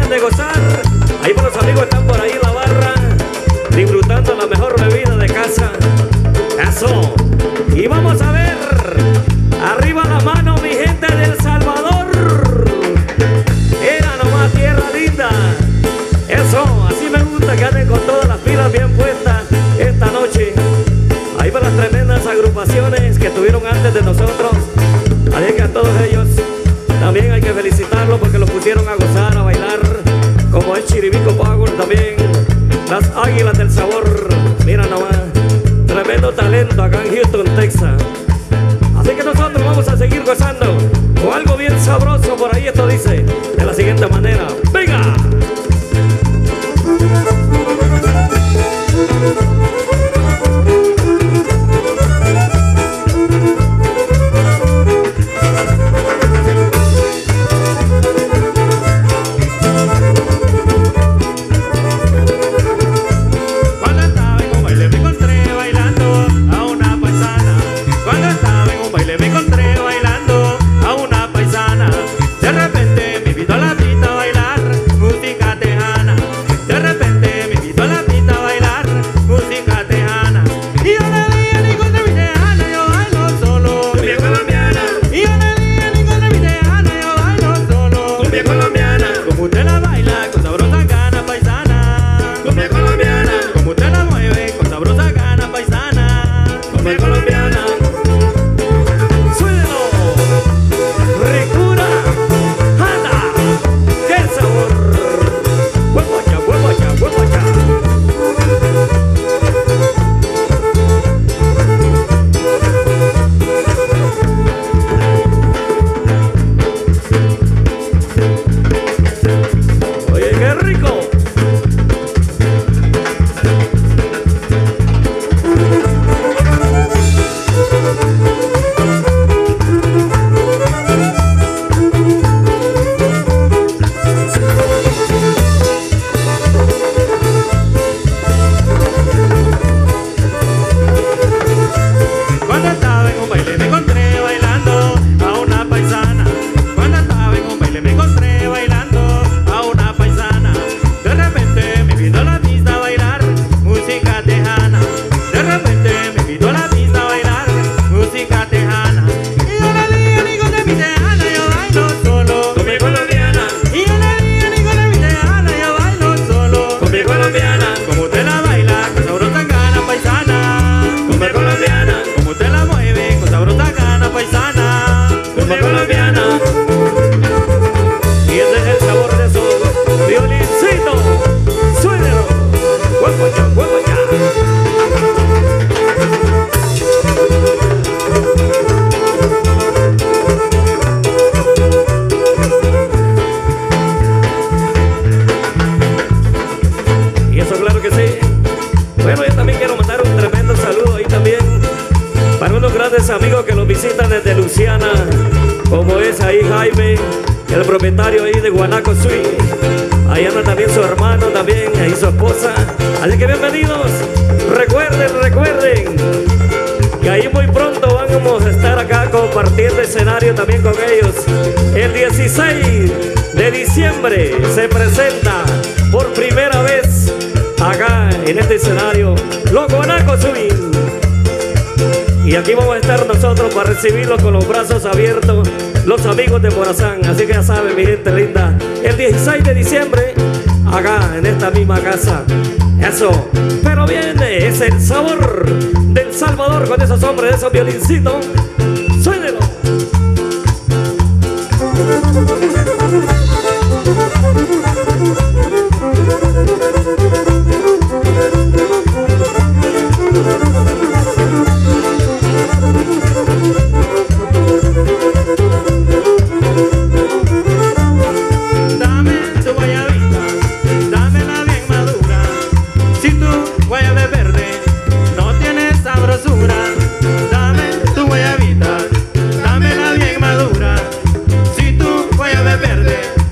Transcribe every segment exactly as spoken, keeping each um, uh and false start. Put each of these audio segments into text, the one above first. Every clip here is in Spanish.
de gozar. Ahí por los amigos están por ahí en la barra, disfrutando la mejor bebida de casa. Eso. Y vamos a ver, arriba la mano mi gente de El Salvador. Era nomás tierra linda. Eso, así me gusta que anden con todas las pilas bien puestas esta noche. Ahí para las tremendas agrupaciones que estuvieron antes de nosotros. Así que a todos ellos también hay que felicitarlos porque los pusieron a gozar, a bailar, como el Chiribico Power también, las Águilas del Sabor. Mira nomás, tremendo talento acá en Houston, Texas. Así que nosotros vamos a seguir gozando con algo bien sabroso por ahí. Esto dice de la siguiente manera: ¡venga! Amigos que los visitan desde Luciana, como es ahí Jaime, el propietario ahí de Guanaco Suite. Ahí anda también su hermano, también ahí su esposa. Así que bienvenidos. Recuerden, recuerden que ahí muy pronto vamos a estar acá compartiendo escenario también con ellos. El dieciséis de diciembre se presenta por primera vez acá en este escenario los Guanaco Suite. Y aquí vamos a estar nosotros para recibirlos con los brazos abiertos, los amigos de Morazán. Así que ya saben, mi gente linda, el dieciséis de diciembre, acá en esta misma casa. Eso, pero viene, es el sabor del Salvador con esos hombres, esos violincitos. ¡Suénelo! Dame tu guayabita, dámela bien madura. Si tu guayaba es verde,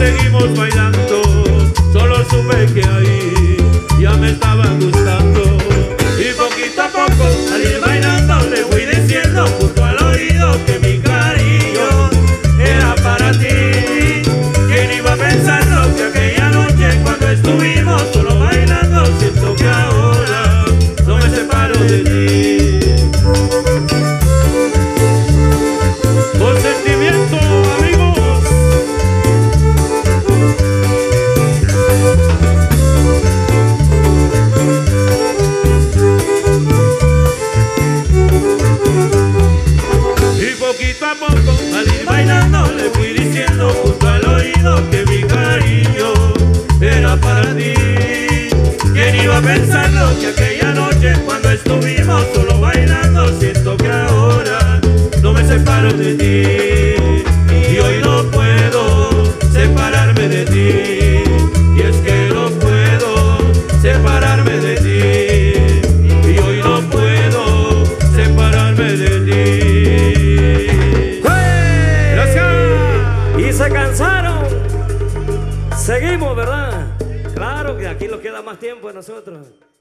seguimos bailando, solo supe que ahí ya me estaba gustando. Y poquito a poco al ir bailando le fui diciendo junto al oído que mi cariño era para ti. ¿Quién iba a pensarlo que aquella noche cuando estuvimos solo bailando siento que ahora no me separo de ti? Con sentimiento, amigos. Y poquito a poco al ir bailando le fui diciendo junto al oído que mi cariño era para ti. ¿Quién iba a pensarlo que aquella noche cuando estuvimos solo bailando siento que ahora no me separo de ti? Y hoy no puedo separarme de ti, y es que no puedo separarme de ti, y hoy no puedo separarme de ti. ¡Hey! Gracias. Y se cansaron. Seguimos, ¿verdad? Claro que aquí nos queda más tiempo a nosotros.